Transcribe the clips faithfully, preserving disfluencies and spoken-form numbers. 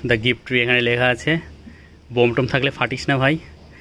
The gift tree এখানে লেখা আছে। বোম টোম থাকলে ফাটিস না ভাই।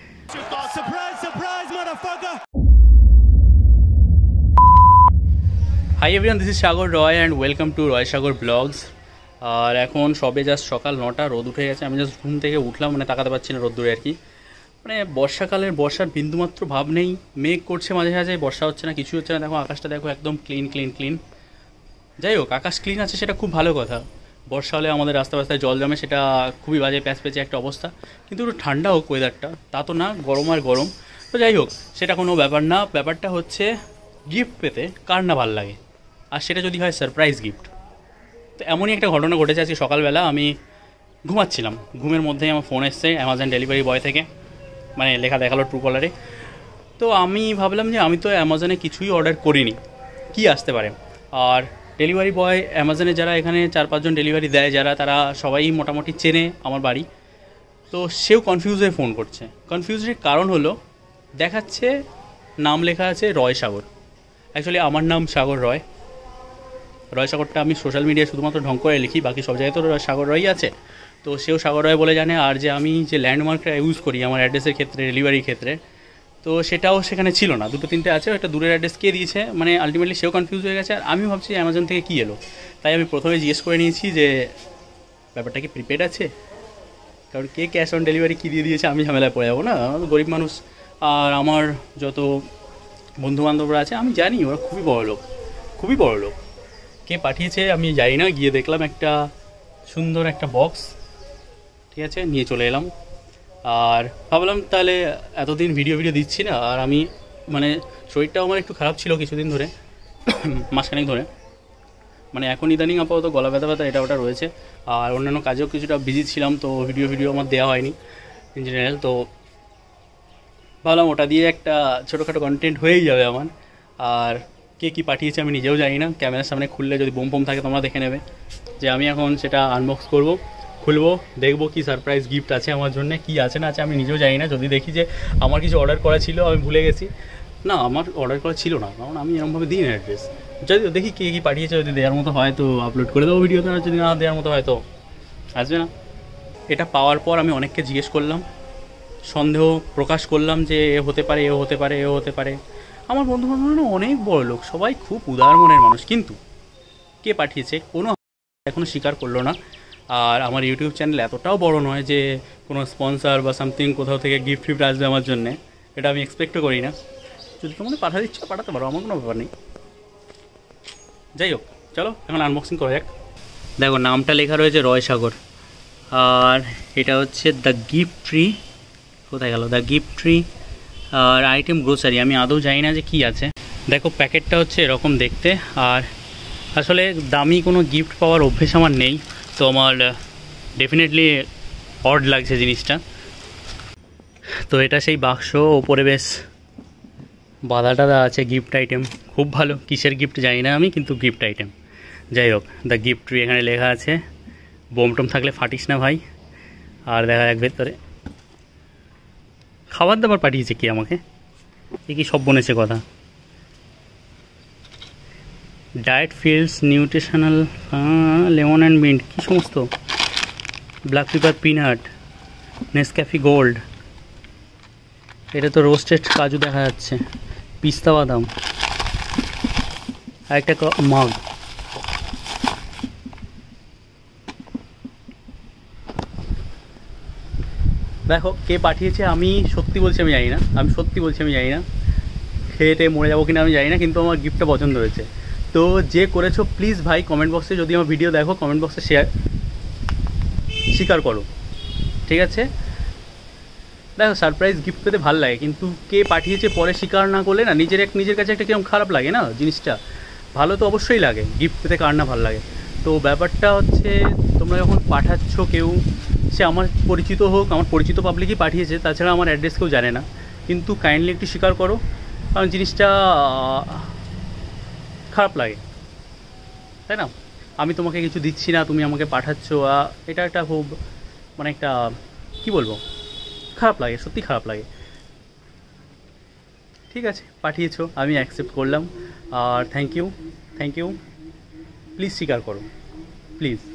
Hi everyone, this is Sagar Roy and welcome to Roy Sagar vlogs. আর এখন সবে জাস্ট সকাল নটা, রোদ উঠে গেছে। আমি জাস্ট ঘুম থেকে উঠলাম, মানে তাকাতে পারছি না রোদ্দুরে আর কি। মানে বর্ষাকালের বর্ষার বিন্দুমাত্র ভাব নেই, মেঘ করছে মাঝে মাঝে, বর্ষা হচ্ছে না, কিছু হচ্ছে না। দেখো আকাশটা দেখো, একদম ক্লিন ক্লিন ক্লিন। যাই হোক, আকাশ ক্লিন আছে সেটা খুব ভালো কথা। বর্ষা হলে আমাদের রাস্তা রাস্তায় জল জমে, সেটা খুবই বাজে প্যাচ প্যাচে একটা অবস্থা। কিন্তু একটু ঠান্ডা হোক ওয়েদারটা, তা তো না, গরম আর গরম। তো যাই হোক, সেটা কোনো ব্যাপার না। ব্যাপারটা হচ্ছে গিফট পেতে কার না ভালো লাগে, আর সেটা যদি হয় সারপ্রাইজ গিফট। তো এমনই একটা ঘটনা ঘটেছে আজকে সকালবেলা। আমি ঘুমাচ্ছিলাম, ঘুমের মধ্যেই আমার ফোন এসছে অ্যামাজন ডেলিভারি বয় থেকে, মানে লেখা দেখালো ট্রু কলারে। তো আমি ভাবলাম যে আমি তো অ্যামাজনে কিছুই অর্ডার করিনি, কি আসতে পারে। আর ডেলিভারি বয় অ্যামাজনে যারা এখানে চার পাঁচজন ডেলিভারি দেয় যারা, তারা সবাই মোটামুটি চেনে আমার বাড়ি। তো সেও কনফিউজ হয়ে ফোন করছে। কনফিউজের কারণ হলো, দেখাচ্ছে নাম লেখা আছে রয় সাগর। অ্যাকচুয়ালি আমার নাম সাগর রয়। রয় সাগরটা আমি সোশ্যাল মিডিয়ায় শুধুমাত্র ঢং করে লিখি, বাকি সব জায়গায় তো সাগর রয়ই আছে। তো সেও সাগর রয় বলে জানে। আর যে আমি যে ল্যান্ডমার্কটা ইউজ করি আমার অ্যাড্রেসের ক্ষেত্রে, ডেলিভারির ক্ষেত্রে, তো সেটাও সেখানে ছিল না। দুটো তিনটে আছে, একটা দূরের অ্যাড্রেস কে দিয়েছে, মানে আলটিমেটলি সেও কনফিউজ হয়ে গেছে। আর আমি ভাবছি অ্যামাজন থেকে কী এলো। তাই আমি প্রথমে জিজ্ঞেস করে নিয়েছি যে ব্যাপারটা কি প্রিপেড আছে, কারণ কে ক্যাশ অন ডেলিভারি কী দিয়ে দিয়েছে আমি ঝামেলায় পড়ে যাবো না, গরিব মানুষ। আর আমার যত বন্ধুবান্ধবরা আছে আমি জানি ওরা খুবই বড় লোক, খুবই বড় লোক। কে পাঠিয়েছে আমি জানি না, গিয়ে দেখলাম একটা সুন্দর একটা বক্স, ঠিক আছে, নিয়ে চলে এলাম। আর ভাবলাম তাহলে এতদিন ভিডিও ভিডিও দিচ্ছি না, আর আমি মানে শরীরটাও আমার একটু খারাপ ছিল কিছুদিন ধরে, মাসখানেক ধরে। মানে এখন ইদানিং আপাতত গলা ব্যথা ব্যথা এটা ওটা রয়েছে। আর অন্যান্য কাজেও কিছুটা বিজি ছিলাম, তো ভিডিও ভিডিও আমার দেওয়া হয়নি ইন জেনারেল। তো ভাবলাম ওটা দিয়ে একটা ছোটোখাটো কন্টেন্ট হয়েই যাবে আমার। আর কে কী পাঠিয়েছে আমি নিজেও জানি না, ক্যামেরার সামনে খুললে যদি বোম বোম থাকে তোমরা দেখে নেবে। যে আমি এখন সেটা আনবক্স করব, খুলবো, দেখবো কি সারপ্রাইজ গিফট আছে আমার জন্য, কি আছে না আছে আমি নিজেও জানি না। যদি দেখি যে আমার কিছু অর্ডার করা ছিল আমি ভুলে গেছি, না আমার অর্ডার করা ছিল না, কারণ আমি এরকমভাবে দিই না অ্যাড্রেস। যদি দেখি কে কী পাঠিয়েছে, যদি দেওয়ার মতো হয় তো আপলোড করে দেবো ভিডিওতে, আর যদি না দেওয়ার মতো হয় তো আসবে না। এটা পাওয়ার পর আমি অনেককে জিজ্ঞেস করলাম, সন্দেহ প্রকাশ করলাম যে এ হতে পারে, এ হতে পারে, এ হতে পারে। আমার বন্ধু বান্ধব অনেক বড় লোক, সবাই খুব উদার মনের মানুষ, কিন্তু কে পাঠিয়েছে কোনো এখনও স্বীকার করলো না। আর আমার ইউটিউব চ্যানেল এতটাও বড় নয় যে কোনো স্পন্সার বা সামথিং কোথাও থেকে গিফট ফিফট আসবে আমার জন্যে, এটা আমি এক্সপেক্টও করি না। যদি তোমাদের পাঠাতে ইচ্ছা পাঠাতে পারো, আমার কোনো ব্যাপার নেই। যাই হোক, চলো এখন আনবক্সিং করা যাক। দেখো নামটা লেখা রয়েছে রয় সাগর, আর এটা হচ্ছে দ্য গিফট ট্রি। কোথায় গেল দ্য গিফট ট্রি? আর আইটেম গ্রোসারি, আমি আদৌ জানি না যে কী আছে। দেখো প্যাকেটটা হচ্ছে এরকম দেখতে। আর আসলে দামি কোনো গিফট পাওয়ার অভ্যেস আমার নেই, তো আমার ডেফিনেটলি অড লাগছে জিনিসটা। তো এটা সেই বাক্স, ওপরে বেশ বাধা টাদা আছে, গিফট আইটেম খুব ভালো। কিসের গিফট জানি না আমি, কিন্তু গিফট আইটেম। যাই হোক, দ্য গিফট ট্রি এখানে লেখা আছে। বোম টোম থাকলে ফাটিস না ভাই। আর দেখা যাক ভেতরে খাবার দাবার পাঠিয়েছে কি আমাকে, এ কি সব বনেছে কথা। Diet fields nutritional lemon and mint, কী সমস্ত, black pepper peanut, Nescafe gold, এটা তো রোস্টেড কাজু দেখা যাচ্ছে, পিস্তা বাদাম, আর একটা মাগ। দেখো কে পাঠিয়েছে, আমি সত্যি বলছি আমি জানি না, আমি সত্যি বলছি আমি জানি না, খেয়ে টেয়ে মরে যাবো কিনা আমি জানি না, কিন্তু আমার গিফটটা পছন্দ হয়েছে। তো যে করেছো প্লিজ ভাই কমেন্ট বক্সে, যদি আমার ভিডিও দেখো কমেন্ট বক্সে শেয়ার স্বীকার করো, ঠিক আছে। দেখো সারপ্রাইজ গিফট পেতে ভালো লাগে, কিন্তু কে পাঠিয়েছে পরে স্বীকার না করলে না নিজের এক নিজের কাছে একটা কিরকম খারাপ লাগে না জিনিসটা। ভালো তো অবশ্যই লাগে, গিফট পেতে কার না ভালো লাগে। তো ব্যাপারটা হচ্ছে তোমরা যখন পাঠাচ্ছ, কেউ সে আমার পরিচিত হোক, আমার পরিচিত পাবলিকই পাঠিয়েছে, তাছাড়া আমার অ্যাড্রেস কেউ জানে না, কিন্তু কাইন্ডলি একটু স্বীকার করো, কারণ জিনিসটা খারাপ লাগে, তাই না। আমি তোমাকে কিছু দিচ্ছি না, তুমি আমাকে পাঠাচ্ছ, এটা একটা খুব মানে একটা কী বলবো, খারাপ লাগে, সত্যি খারাপ লাগে। ঠিক আছে, পাঠিয়েছো, আমি অ্যাকসেপ্ট করলাম। আর thank you, thank you. Please স্বীকার করো, প্লিজ।